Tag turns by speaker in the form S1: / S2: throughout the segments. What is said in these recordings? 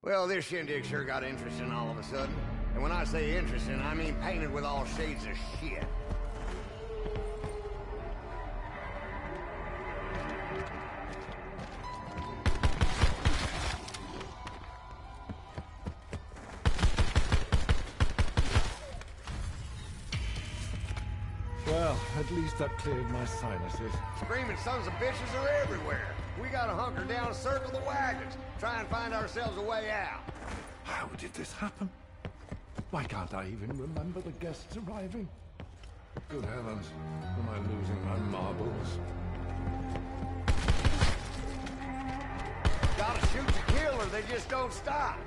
S1: Well, this shindig sure got interesting all of a sudden. And when I say interesting, I mean painted with all shades of shit.
S2: Well, at least that cleared my sinuses.
S1: Screaming sons of bitches are everywhere. We gotta hunker down, circle the wagons, try and find ourselves a way out.
S2: How did this happen? Why can't I even remember the guests arriving? Good heavens, am I losing my marbles?
S1: Gotta shoot to kill or they just don't stop.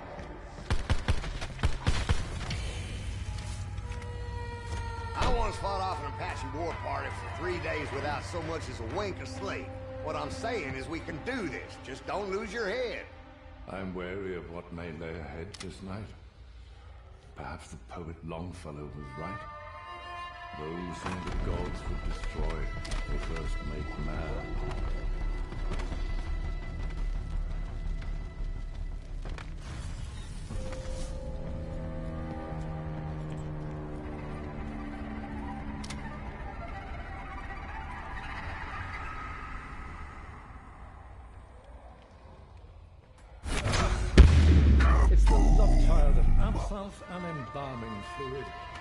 S1: I once fought off an Apache war party for 3 days without so much as a wink of sleep. What I'm saying is we can do this. Just don't lose your head.
S2: I'm wary of what may lay ahead this night. Perhaps the poet Longfellow was right. Those whom the gods would destroy, they first make mad. It's the love child of absinthe and embalming fluid.